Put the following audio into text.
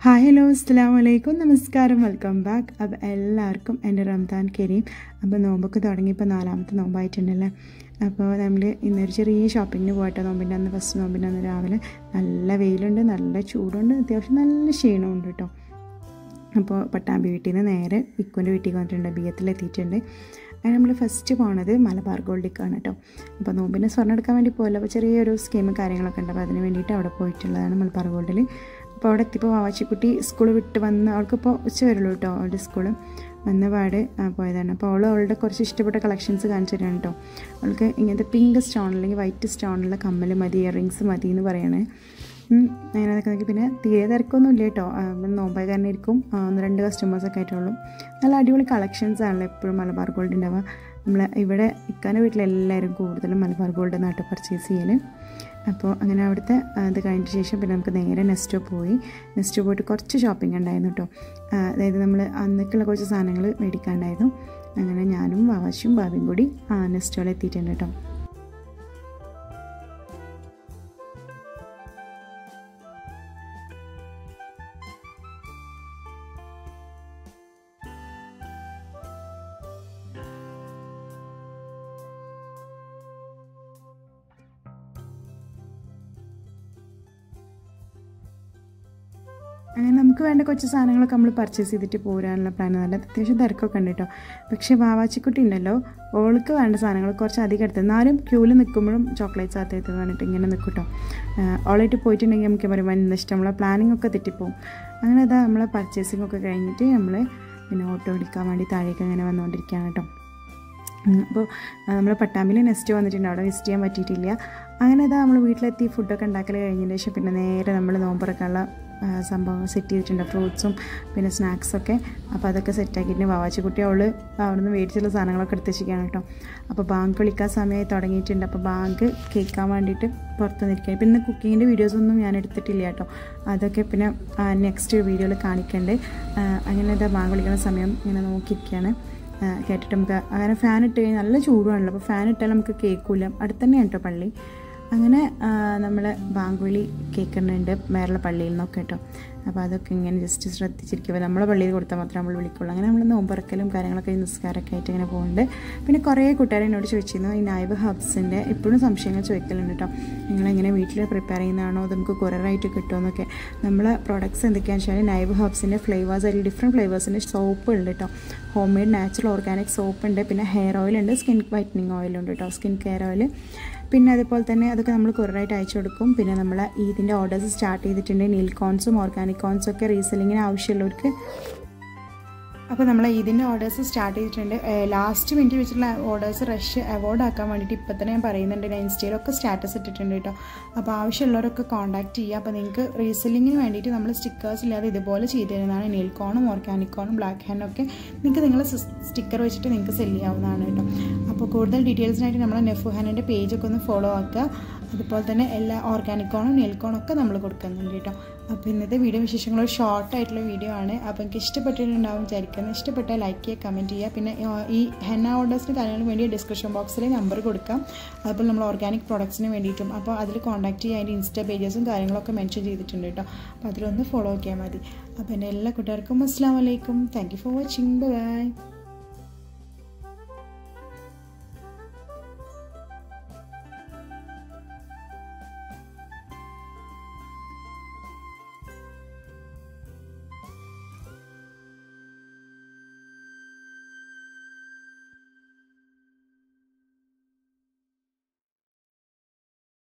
Hi hello അസ്സലാമു അലൈക്കും നമസ്കാരം വെൽക്കം ബാക്ക്. അപ്പോൾ എല്ലാവർക്കും എൻ്റെ റംദാൻ കരീം. അപ്പോൾ നോമ്പൊക്കെ തുടങ്ങിയപ്പോൾ 4ാമത്തെ നോമ്പായിട്ടുണ്ടല്ലേ. അപ്പോൾ നമ്മൾ ഇന്നൊരു ചെറിയ ഷോപ്പിങ്ങിന് പോയിട്ട് നോമ്പിൻ്റെ അന്ന് ഫസ്റ്റ് നോമ്പിൻ്റെ അന്ന് രാവിലെ നല്ല വെയിലുണ്ട്, നല്ല ചൂടുണ്ട്, അത്യാവശ്യം നല്ല ക്ഷീണമുണ്ട് കേട്ടോ. അപ്പോൾ പട്ടാമ്പി വീട്ടിൽ നിന്ന് നേരെ ഇക്കുൻ്റെ വീട്ടിൽ വന്നിട്ടുണ്ട്, ബിയത്തിലെത്തിയിട്ടുണ്ട്. അങ്ങനെ നമ്മൾ ഫസ്റ്റ് പോണത് മലബാർ ഗോൾഡിലേക്കാണ് കേട്ടോ. അപ്പോൾ നോമ്പിനെ സ്വർണ്ണം എടുക്കാൻ വേണ്ടി പോയില്ല, അപ്പോൾ ചെറിയൊരു സ്കീം കാര്യങ്ങളൊക്കെ ഉണ്ട്, അപ്പോൾ അതിന് വേണ്ടിയിട്ട് അവിടെ പോയിട്ടുള്ളതാണ് മലബാർ ഗോൾഡിൽ. അപ്പോൾ അവിടെ എത്തിയപ്പോൾ വാവാച്ചിക്കുട്ടി സ്കൂൾ വിട്ട് വന്ന്, അവൾക്കിപ്പോൾ ഉച്ച വരുള്ളൂ കേട്ടോ അവളുടെ സ്കൂൾ വന്ന പാട് പോയതാണ്. അപ്പോൾ അവളുടെ കുറച്ച് ഇഷ്ടപ്പെട്ട കളക്ഷൻസ് കാണിച്ചു തരാണ് കേട്ടോ. അവൾക്ക് ഇങ്ങനത്തെ പിങ്ക് സ്റ്റോൺ അല്ലെങ്കിൽ വൈറ്റ് സ്റ്റോണുള്ള കമ്മൽ മതി, ഇയറിങ്സ് മതി എന്ന് പറയണേ. അങ്ങനെ അതൊക്കെ നോക്കി. പിന്നെ തീരെ തിരക്കൊന്നും ഇല്ല കേട്ടോ, നോമ്പായി കാരണം ഇരിക്കും, 1-2 കസ്റ്റമേഴ്സൊക്കെ ആയിട്ടുള്ളൂ. നല്ല അടിപൊളി കളക്ഷൻസ് ആണല്ലോ എപ്പോഴും മലബാർ ഗോൾഡ് ഉണ്ടാവുക. നമ്മൾ ഇവിടെ ഇക്കാൻ്റെ വീട്ടിലെല്ലാവരും കൂടുതലും മലബാർ ഗോൾഡ് നാട്ടിൽ പർച്ചേസ് ചെയ്യൽ. അപ്പോൾ അങ്ങനെ അവിടുത്തെ അത് കഴിഞ്ഞ ശേഷം പിന്നെ നമുക്ക് നേരെ നെസ്റ്റോ പോയിട്ട് കുറച്ച് ഷോപ്പിംഗ് ഉണ്ടായിരുന്നു കേട്ടോ. അതായത് നമ്മൾ അന്നൊക്കെയുള്ള കുറച്ച് സാധനങ്ങൾ മേടിക്കാനുണ്ടായിരുന്നു. അങ്ങനെ ഞാനും വാവാശിയും ഭാവിയും കൂടി നെസ്റ്റോയിൽ എത്തിയിട്ടുണ്ട് കേട്ടോ. അങ്ങനെ നമുക്ക് വേണ്ട കുറച്ച് സാധനങ്ങളൊക്കെ നമ്മൾ പർച്ചേസ് ചെയ്തിട്ട് പോരാനുള്ള പ്ലാൻ. നല്ല അത്യാവശ്യം തിരക്കൊക്കെ ഉണ്ട് കേട്ടോ. പക്ഷേ വാവാച്ചിക്കുട്ടി ഉണ്ടല്ലോ, ഓൾക്ക് വേണ്ട സാധനങ്ങൾ കുറച്ച് അധികം എടുത്ത്, എന്നാലും ക്യൂവിൽ നിൽക്കുമ്പോഴും ചോക്ലേറ്റ്സ് ആദ്യത്തെ പറഞ്ഞിട്ട് ഇങ്ങനെ നിൽക്കും കേട്ടോ. ഓളായിട്ട് പോയിട്ടുണ്ടെങ്കിൽ നമുക്ക് പറയുമ്പോൾ എന്താ ഇഷ്ടം, നമ്മളെ പ്ലാനിങ് ഒക്കെ തെറ്റിപ്പോവും. അങ്ങനെ അതാ നമ്മളെ പർച്ചേസിംഗ് ഒക്കെ കഴിഞ്ഞിട്ട് നമ്മൾ പിന്നെ ഓട്ടോ എടുക്കാൻ വേണ്ടി താഴേക്ക് അങ്ങനെ വന്നുകൊണ്ടിരിക്കുകയാണ് കേട്ടോ. അപ്പോൾ നമ്മൾ പട്ടാമ്പിയിൽ നെസ്റ്റ് വന്നിട്ടുണ്ട്, അവിടെ വിസിറ്റ് ചെയ്യാൻ പറ്റിയിട്ടില്ല. അങ്ങനെ അതാ നമ്മൾ വീട്ടിലെത്തി ഫുഡൊക്കെ ഉണ്ടാക്കൽ കഴിഞ്ഞതിന് ശേഷം പിന്നെ നേരെ നമ്മൾ നോമ്പറക്കാനുള്ള സംഭവം സെറ്റ് ചെയ്തിട്ടുണ്ട്, ഫ്രൂട്ട്സും പിന്നെ സ്നാക്സൊക്കെ. അപ്പോൾ അതൊക്കെ സെറ്റാക്കിയിട്ട് വാവാച്ചിക്കുട്ടി അവിടെ നിന്ന് മേടിച്ചുള്ള സാധനങ്ങളൊക്കെ എടുത്ത് വെച്ചിരിക്കുകയാണ് കേട്ടോ. അപ്പോൾ ബാങ്ക് വിളിക്കാൻ സമയമായി തുടങ്ങിയിട്ടുണ്ട്. അപ്പോൾ ബാങ്ക് കേൾക്കാൻ വേണ്ടിയിട്ട് പുറത്ത് നിൽക്കുകയാണ്. പിന്നെ കുക്കിങ്ങിൻ്റെ വീഡിയോസൊന്നും ഞാൻ എടുത്തിട്ടില്ല കേട്ടോ, അതൊക്കെ പിന്നെ നെക്സ്റ്റ് വീഡിയോയിൽ കാണിക്കണ്ടേ. അങ്ങനെ ഇതാ ബാങ്ക് വിളിക്കുന്ന സമയം ഇങ്ങനെ നോക്കിയിരിക്കുകയാണ്. കേട്ടിട്ട് നമുക്ക് അങ്ങനെ ഫാൻ ഇട്ട് കഴിഞ്ഞാൽ നല്ല ചൂടുവാണല്ലോ, അപ്പോൾ ഫാൻ ഇട്ടാൽ നമുക്ക് കേൾക്കില്ല. അടുത്ത് തന്നെയാണ് കേട്ടോ പള്ളി. അങ്ങനെ നമ്മൾ ബാങ്ക് വിളി കേൾക്കുന്നുണ്ട് വേറെ പള്ളിയിൽ നിന്നൊക്കെ കേട്ടോ. അപ്പോൾ അതൊക്കെ ഇങ്ങനെ ജസ്റ്റ് ശ്രദ്ധിച്ചിരിക്കുക, നമ്മളെ പള്ളിയിൽ കൊടുത്താൽ മാത്രമേ നമ്മൾ വിളിക്കുള്ളൂ. അങ്ങനെ നമ്മൾ നോമ്പറക്കലും കാര്യങ്ങളൊക്കെ നിസ്കാരമൊക്കെ ആയിട്ട് ഇങ്ങനെ പോകുന്നുണ്ട്. പിന്നെ കുറേ കൂട്ടുകാരെ എന്നോട് ചോദിച്ചിരുന്നു ഈ നൈവ് ഹബ്സിൻ്റെ ഇപ്പോഴും സംശയങ്ങൾ ചോദിക്കലുണ്ട് കേട്ടോ. നിങ്ങളെങ്ങനെ വീട്ടിൽ പ്രിപ്പയർ ചെയ്യുന്നതാണോ, അത് നമുക്ക് കൊറിയറായിട്ട് കിട്ടുമെന്നൊക്കെ. നമ്മളെ പ്രോഡക്റ്റ്സ് എന്തൊക്കെയാണെന്ന് വെച്ചാൽ നൈവ് ഹബ്സിൻ്റെ ഫ്ലേവേഴ്സ്, അതിൽ ഡിഫറെൻറ്റ് ഫ്ലേവേഴ്സിൻ്റെ സോപ്പ് ഉണ്ട് കേട്ടോ. Home made natural organic soap ഉണ്ട്, പിന്നെ ഹെയർ ഓയിൽ ഉണ്ട്, സ്കിൻ വൈറ്റനിങ് ഓയിലുണ്ട് കേട്ടോ, സ്കിൻ കെയർ ഓയിൽ. പിന്നെ അതുപോലെ തന്നെ അതൊക്കെ നമ്മൾ കൊറിയറായിട്ട് അയച്ചു കൊടുക്കും. പിന്നെ നമ്മൾ ഇതിൻ്റെ ഓർഡേഴ്സ് സ്റ്റാർട്ട് ചെയ്തിട്ടുണ്ട്. നീൽ കോൺസും ഓർഗാനിക് കോൺസും ഒക്കെ റീസെല്ലിങ്ങിന് ആവശ്യമുള്ളവർക്ക്. അപ്പോൾ നമ്മൾ ഇതിൻ്റെ ഓർഡേഴ്സ് സ്റ്റാർട്ട് ചെയ്തിട്ടുണ്ട്. ലാസ്റ്റ് മിനിറ്റ് വെച്ചിട്ടുള്ള ഓർഡേഴ്സ് റഷ് അവോയ്ഡ് ആക്കാൻ വേണ്ടിയിട്ട് ഇപ്പോൾ തന്നെ ഞാൻ പറയുന്നുണ്ട്. ഞാൻ ഇൻസ്റ്റയിലൊക്കെ സ്റ്റാറ്റസ് ഇട്ടിട്ടുണ്ട് കേട്ടോ. അപ്പോൾ ആവശ്യമുള്ളവരൊക്കെ കോൺടാക്ട് ചെയ്യുക. അപ്പോൾ നിങ്ങൾക്ക് റീസെല്ലിങ്ങിന് വേണ്ടിയിട്ട് നമ്മൾ സ്റ്റിക്കേഴ്സ് ഇല്ലാതെ ഇതുപോലെ ചെയ്ത് തരുന്നതാണ്. നെയിൽ കോണും ഓർഗാനിക് കോണും ബ്ലാക്ക് ഹാൻഡൊക്കെ നിങ്ങൾക്ക് നിങ്ങൾ സ്റ്റിക്കർ വെച്ചിട്ട് നിങ്ങൾക്ക് സെല് ചെയ്യാവുന്നതാണ് കേട്ടോ. അപ്പോൾ കൂടുതൽ ഡീറ്റെയിൽസിനായിട്ട് നമ്മളെ നെഫുഹാനിൻ്റെ പേജൊക്കെ ഒന്ന് ഫോളോ ആക്കുക. അതുപോലെ തന്നെ എല്ലാ ഓർഗാനിക് കോണും നെയിൽ കോണും ഒക്കെ നമ്മൾ കൊടുക്കുന്നുണ്ട് കേട്ടോ. അപ്പോൾ ഇന്നത്തെ വീഡിയോ വിശേഷങ്ങൾ ഒരു ഷോർട്ടായിട്ടുള്ള വീഡിയോ ആണ്. അപ്പോൾ എനിക്ക് ഇഷ്ടപ്പെട്ടിട്ടുണ്ടാവും വിചാരിക്കുന്നത്. ഇഷ്ടപ്പെട്ടാൽ ലൈക്ക് ചെയ്യുക, കമൻറ്റ് ചെയ്യുക. പിന്നെ ഈ ഹെന്ന ഓർഡേഴ്സിന് കാര്യങ്ങൾക്ക് വേണ്ടി ഡിസ്ക്രിപ്ഷൻ ബോക്സിൽ നമ്പർ കൊടുക്കാം. അതുപോലെ നമ്മൾ ഓർഗാനിക് പ്രോഡക്ട്സിന് വേണ്ടിയിട്ടും. അപ്പോൾ അതിൽ കോൺടാക്ട് ചെയ്യുക. അതിൻ്റെ ഇൻസ്റ്റാ പേജസും കാര്യങ്ങളൊക്കെ മെൻഷൻ ചെയ്തിട്ടുണ്ട് കേട്ടോ. അപ്പോൾ അതിലൊന്ന് ഫോളോ ചെയ്യാൻ മതി. അപ്പോൾ എൻ്റെ എല്ലാ കൂട്ടുകാർക്കും അസ്സലാമു അലൈക്കും. Thank you for watching. By.